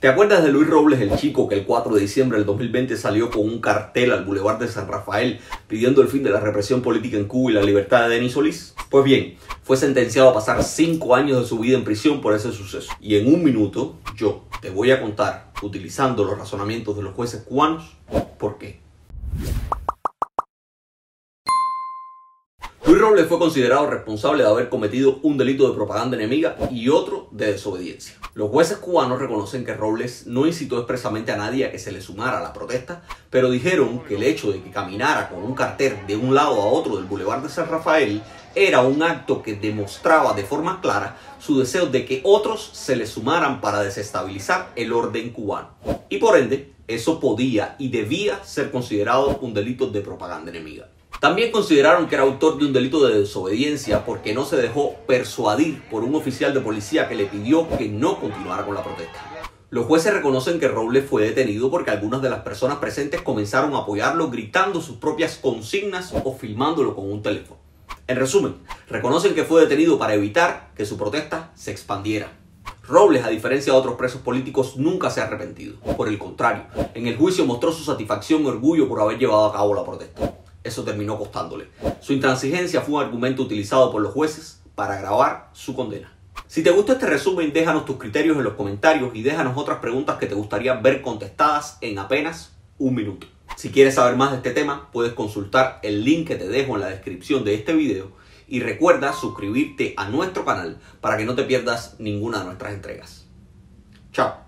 ¿Te acuerdas de Luis Robles, el chico que el 4 de diciembre del 2020 salió con un cartel al Boulevard de San Rafael pidiendo el fin de la represión política en Cuba y la libertad de Denis Solís? Pues bien, fue sentenciado a pasar 5 años de su vida en prisión por ese suceso. Y en un minuto yo te voy a contar, utilizando los razonamientos de los jueces cubanos, por qué. Luis Robles fue considerado responsable de haber cometido un delito de propaganda enemiga y otro de desobediencia. Los jueces cubanos reconocen que Robles no incitó expresamente a nadie a que se le sumara a la protesta, pero dijeron que el hecho de que caminara con un cartel de un lado a otro del Boulevard de San Rafael era un acto que demostraba de forma clara su deseo de que otros se le sumaran para desestabilizar el orden cubano. Y por ende, eso podía y debía ser considerado un delito de propaganda enemiga. También consideraron que era autor de un delito de desobediencia porque no se dejó persuadir por un oficial de policía que le pidió que no continuara con la protesta. Los jueces reconocen que Robles fue detenido porque algunas de las personas presentes comenzaron a apoyarlo gritando sus propias consignas o filmándolo con un teléfono. En resumen, reconocen que fue detenido para evitar que su protesta se expandiera. Robles, a diferencia de otros presos políticos, nunca se ha arrepentido. Por el contrario, en el juicio mostró su satisfacción y orgullo por haber llevado a cabo la protesta. Eso terminó costándole. Su intransigencia fue un argumento utilizado por los jueces para agravar su condena. Si te gustó este resumen, déjanos tus criterios en los comentarios y déjanos otras preguntas que te gustaría ver contestadas en apenas un minuto. Si quieres saber más de este tema, puedes consultar el link que te dejo en la descripción de este video y recuerda suscribirte a nuestro canal para que no te pierdas ninguna de nuestras entregas. Chao.